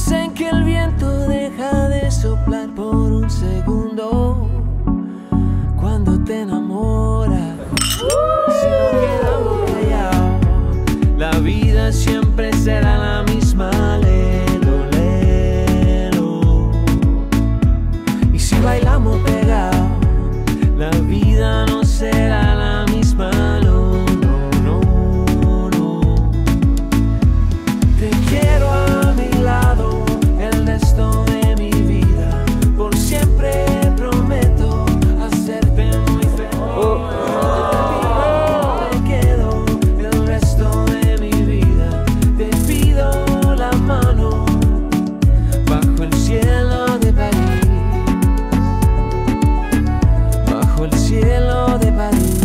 Dicen que el viento deja de soplar por un segundo cuando te enamoras. Si no quedamos callados, la vida siempre será la misma. Lelo, lelo. Y si bailamos pegados, la vida no será la misma. No, no, no, no. Te quiero a mi lado el resto de mi vida. Por siempre prometo hacerte muy feliz. Te quedo el resto de mi vida. Te pido la mano bajo el cielo de París. Bajo el cielo de París.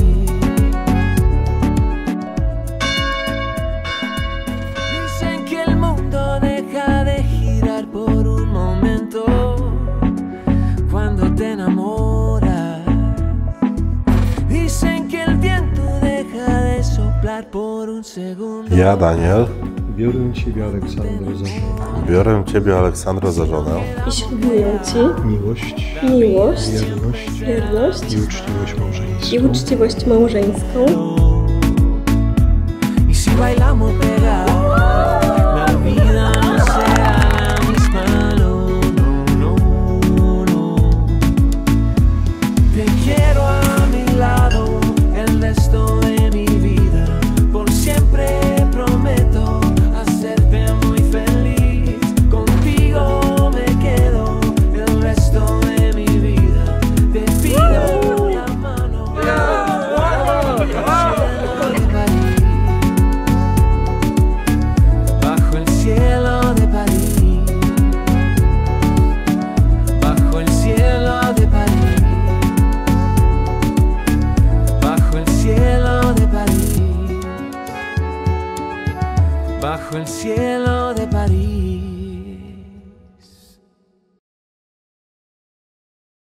Dicen que el mundo deja de girar por un momento cuando te enamoras. Dicen que el viento deja de soplar por un segundo. Ja, Daniel, Biorę Ciebie, Aleksandro, za żonę. biorę Ciebie, Aleksandro, za żonę I ślubuję Ci Miłość, miłość, wierność wierność i uczciwość małżeńską. i uczciwość małżeńską. Y si bailamos pegados, la vida no será la misma. No, no, no, no. Te quiero a mi lado el resto de mi vida. Por siempre prometo hacerte muy feliz. Contigo me quedo el resto de mi vida. Te pido la mano bajo el cielo de París. Bajo el cielo de París. Bajo el cielo de París. Bajo el cielo de París.